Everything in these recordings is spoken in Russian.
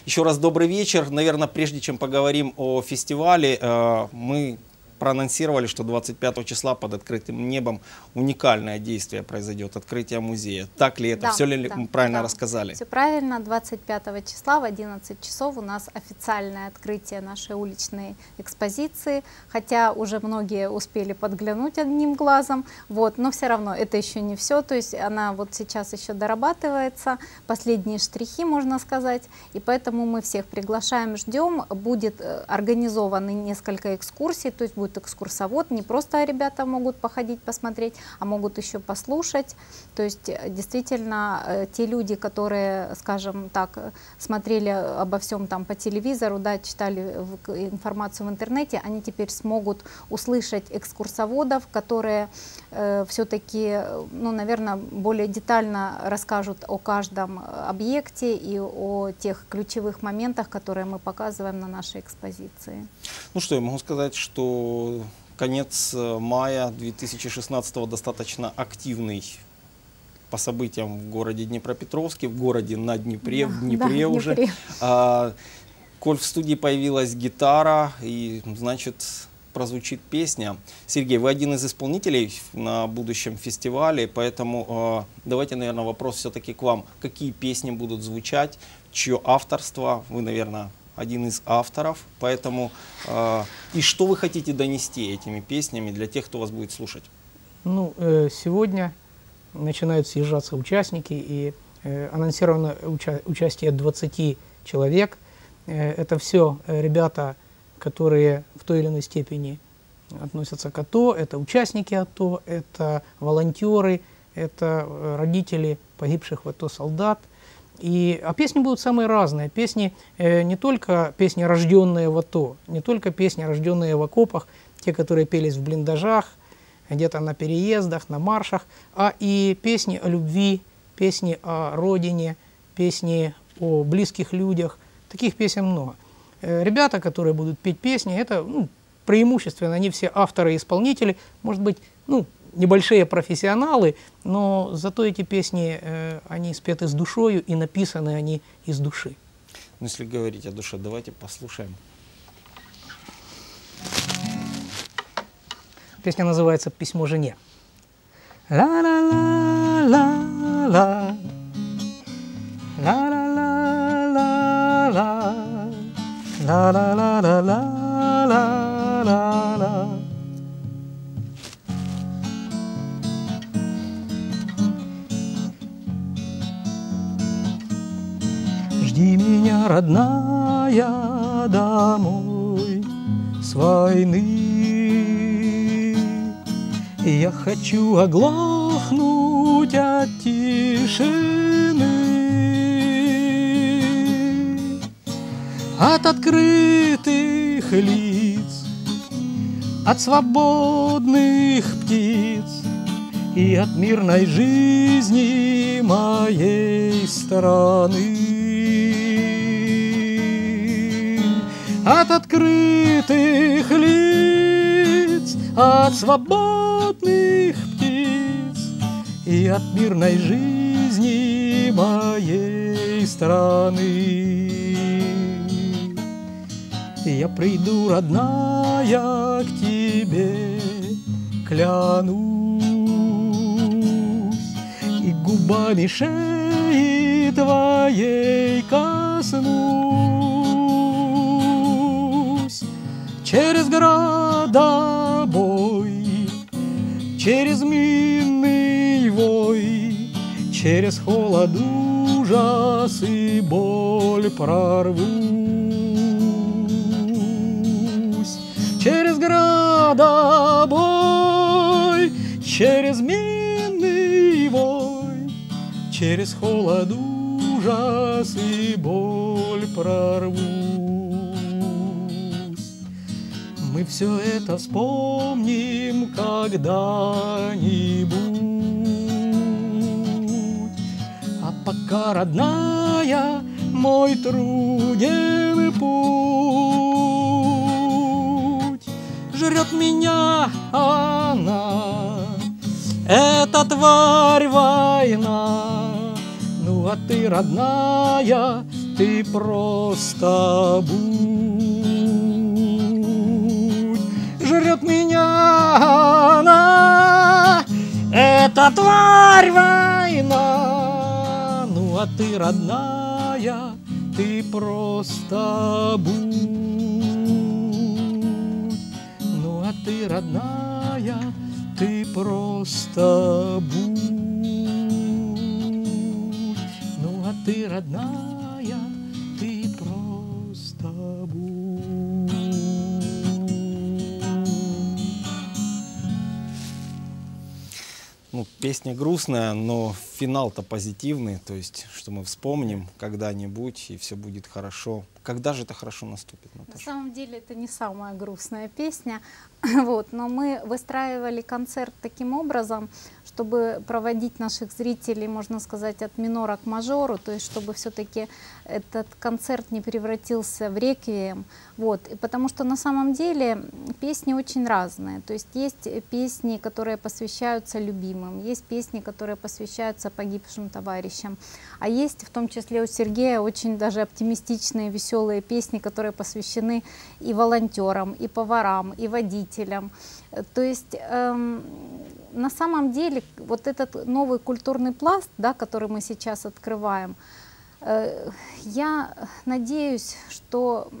Еще раз добрый вечер. Наверное, прежде чем поговорим о фестивале, мы проанонсировали, что 25 числа под открытым небом уникальное действие произойдет, открытие музея. Так ли это? Да, все ли мы правильно рассказали? Все правильно. 25 числа в 11 часов у нас официальное открытие нашей уличной экспозиции, хотя уже многие успели подглянуть одним глазом, вот, но все равно это еще не все, то есть она вот сейчас еще дорабатывается, последние штрихи, можно сказать, и поэтому мы всех приглашаем, ждем. Будет организованы несколько экскурсий, то есть будет экскурсовод, не просто ребята могут походить, посмотреть, а могут еще послушать. То есть действительно те люди, которые, скажем так, смотрели обо всем там по телевизору, да, читали информацию в интернете, они теперь смогут услышать экскурсоводов, которые все-таки, ну, наверное, более детально расскажут о каждом объекте и о тех ключевых моментах, которые мы показываем на нашей экспозиции. Ну что, я могу сказать, что конец мая 2016 достаточно активный по событиям в городе Днепропетровске, в городе на Днепре, Да, в Днепре да, уже. Днепре. Коль в студии появилась гитара, и, значит, прозвучит песня. Сергей, вы один из исполнителей на будущем фестивале, поэтому давайте, наверное, вопрос все-таки к вам. Какие песни будут звучать, чье авторство? Вы, наверное, один из авторов, поэтому и что вы хотите донести этими песнями для тех, кто вас будет слушать? Ну, сегодня начинают съезжаться участники, и анонсировано участие 20 человек. Это все ребята, которые в той или иной степени относятся к АТО, это участники АТО, это волонтеры, это родители погибших в АТО солдат. А песни будут самые разные. Песни не только песни, рожденные в АТО, не только песни, рожденные в окопах, те, которые пелись в блиндажах, где-то на переездах, на маршах, а и песни о любви, песни о родине, песни о близких людях. Таких песен много. Ребята, которые будут петь песни, это преимущественно они все авторы и исполнители, может быть, небольшие профессионалы, но зато эти песни, они спеты с душою и написаны они из души. Ну, если говорить о душе, давайте послушаем. Песня называется «Письмо жене». Ла-ла-ла-ла-ла, ла-ла-ла-ла-ла, ла-ла-ла-ла-ла-ла. Жди меня, родная, домой с войны. Я хочу оглохнуть от тишины, от открытых лиц, от свободных птиц и от мирной жизни моей страны. От открытых лиц, от свободных птиц и от мирной жизни моей страны. Я приду, родная, к тебе, клянусь, и губами шеи твоей коснусь. Через градобой, через минный вой, через холод, ужас и боль прорвусь. Через градобой, через минный вой, через холод, ужас и боль прорвусь. Мы все это вспомним когда-нибудь, а пока, родная, мой труден путь. Жрет меня она, эта тварь война. Ну а ты, родная, ты просто будь. Жрет меня она, эта тварь война. Ну а ты, родная, ты просто будь. Ну а ты, родная, ты просто будь. Ну а ты, родная, ты просто будь. Ну, песня грустная, но финал-то позитивный, то есть, что мы вспомним когда-нибудь, и все будет хорошо. Когда же это хорошо наступит, На Наташа? самом деле это не самая грустная песня, вот, но мы выстраивали концерт таким образом, чтобы проводить наших зрителей, можно сказать, от минора к мажору, то есть чтобы все-таки этот концерт не превратился в реквием, вот, и потому что на самом деле песни очень разные, то есть есть песни, которые посвящаются любимым, есть песни, которые посвящаются погибшим товарищам, а есть в том числе у Сергея очень даже оптимистичные, веселые песни, которые посвящены и волонтерам, и поварам, и водителям. То есть на самом деле вот этот новый культурный пласт, да, который мы сейчас открываем, я надеюсь, что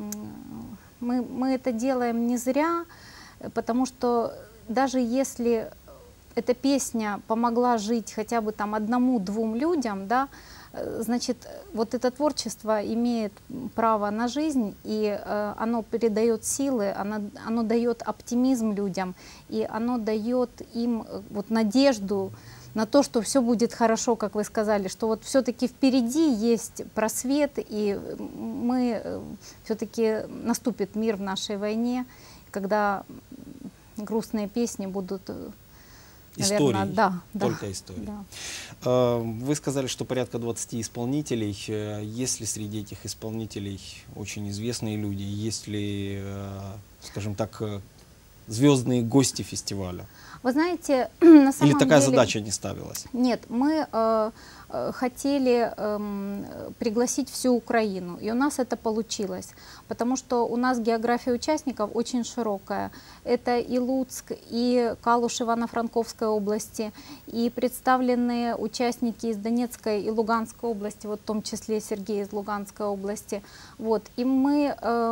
мы это делаем не зря, потому что даже если эта песня помогла жить хотя бы там 1-2 людям, да, значит, вот это творчество имеет право на жизнь, и оно передает силы, оно дает оптимизм людям, и оно дает им вот надежду на то, что все будет хорошо, как вы сказали, что вот все-таки впереди есть просвет, и мы все-таки наступит мир в нашей войне, когда грустные песни будут... Истории, да, только да, истории. да. Вы сказали, что порядка 20 исполнителей. Есть ли среди этих исполнителей очень известные люди? Есть ли, скажем так, звездные гости фестиваля? Вы знаете, на самом Или такая деле... задача не ставилась? Нет, мы хотели пригласить всю Украину, и у нас это получилось, потому что у нас география участников очень широкая. Это и Луцк, и Калуш Ивано-Франковской области, и представленные участники из Донецкой и Луганской области, вот в том числе Сергей из Луганской области. Вот. И мы,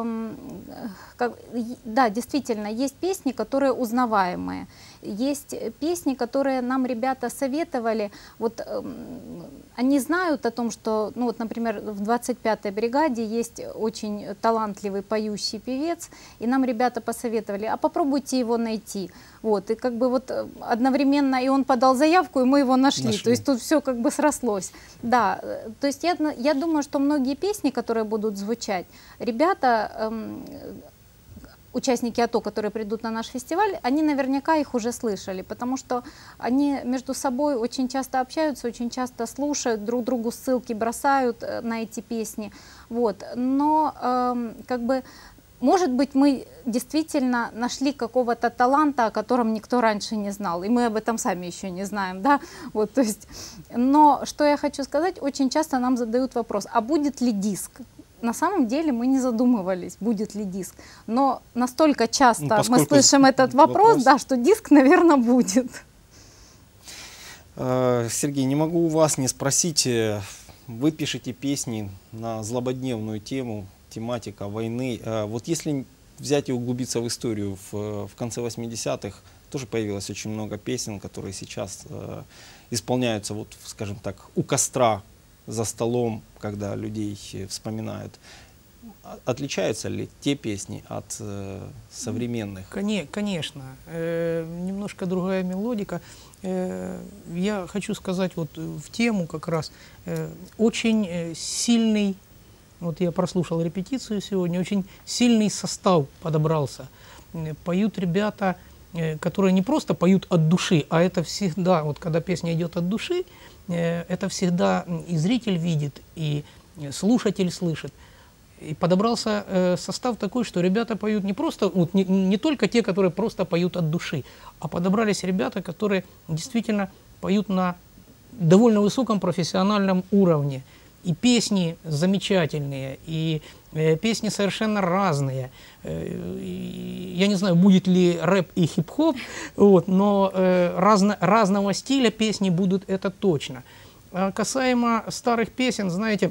да, действительно, есть песни, которые узнаваемые, есть песни, которые нам ребята советовали. Вот они знают о том, что, ну вот, например, в 25-й бригаде есть очень талантливый поющий певец, и нам ребята посоветовали, а попробуйте его найти. Вот, и как бы вот одновременно и он подал заявку, и мы его нашли. То есть тут все как бы срослось. Да, то есть я думаю, что многие песни, которые будут звучать, ребята... участники АТО, которые придут на наш фестиваль, они наверняка их уже слышали, потому что они между собой очень часто общаются, очень часто слушают, друг другу ссылки бросают на эти песни. Вот. Но как бы, может быть, мы действительно нашли какого-то таланта, о котором никто раньше не знал, и мы об этом сами еще не знаем. Да? Вот, то есть, но что я хочу сказать, очень часто нам задают вопрос, а будет ли диск? На самом деле мы не задумывались, будет ли диск, но настолько часто мы слышим этот вопрос, да, что диск, наверное, будет. Сергей, не могу у вас не спросить, вы пишете песни на злободневную тему, тематика войны. Вот если взять и углубиться в историю, в конце 80-х тоже появилось очень много песен, которые сейчас исполняются, вот, скажем так, у костра, за столом, когда людей вспоминают. Отличаются ли те песни от современных? Конечно. Немножко другая мелодика. Я хочу сказать вот в тему как раз. Очень сильный, вот я прослушал репетицию сегодня, очень сильный состав подобрался. Поют ребята, которые не просто поют от души, а это всегда, вот когда песня идет от души, это всегда и зритель видит, и слушатель слышит. И подобрался состав такой, что ребята поют не просто, вот, не только те, которые просто поют от души, а подобрались ребята, которые действительно поют на довольно высоком профессиональном уровне. И песни замечательные, и песни совершенно разные. Я не знаю, будет ли рэп и хип-хоп, вот, но разного стиля песни будут, это точно. А касаемо старых песен, знаете,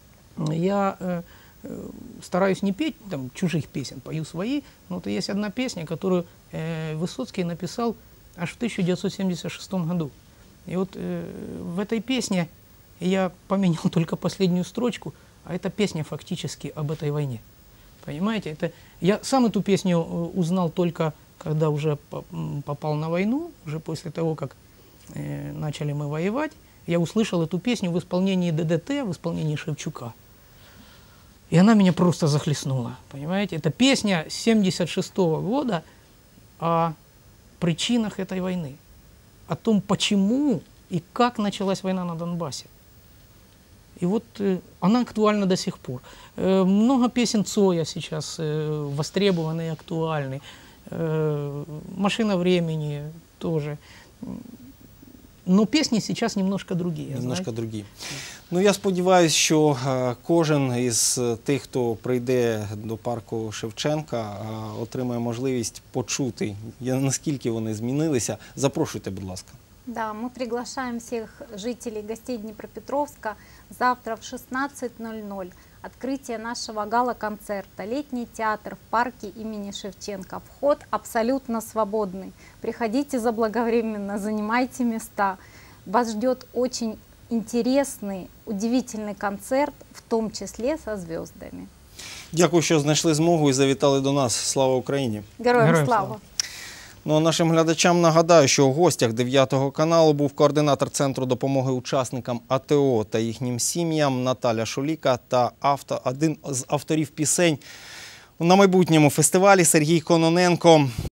я стараюсь не петь там чужих песен, пою свои, но вот есть одна песня, которую Высоцкий написал аж в 1976 году. И вот в этой песне я поменял только последнюю строчку, а эта песня фактически об этой войне. Понимаете? Я сам эту песню узнал только, когда уже попал на войну, уже после того, как начали мы воевать. Я услышал эту песню в исполнении ДДТ, в исполнении Шевчука. И она меня просто захлестнула. Понимаете? Это песня 1976 года о причинах этой войны. О том, почему и как началась война на Донбассе. И вот она актуальна до сих пор. Много песен Цоя сейчас востребованы и актуальны. «Машина времени» тоже. Но песні зараз немножко другі. Немножко другі. Ну, я сподіваюся, що кожен із тих, хто прийде до парку Шевченка, отримає можливість почути, наскільки вони змінилися. Запрошуйте, будь ласка. Да, мы приглашаем всех жителей, гостей Днепропетровска завтра в 16:00. Открытие нашего гала-концерта. Летний театр в парке имени Шевченко. Вход абсолютно свободный. Приходите заблаговременно, занимайте места. Вас ждет очень интересный, удивительный концерт, в том числе со звездами. Дякую, що знайшли змогу і завітали до нас. Слава Україні! Героям слава! Ну, а нашим глядачам нагадаю, що у гостях 9 каналу був координатор Центру допомоги учасникам АТО та їхнім сім'ям Наталя Шуліка та один з авторів пісень на майбутньому фестивалі Сергій Кононенко.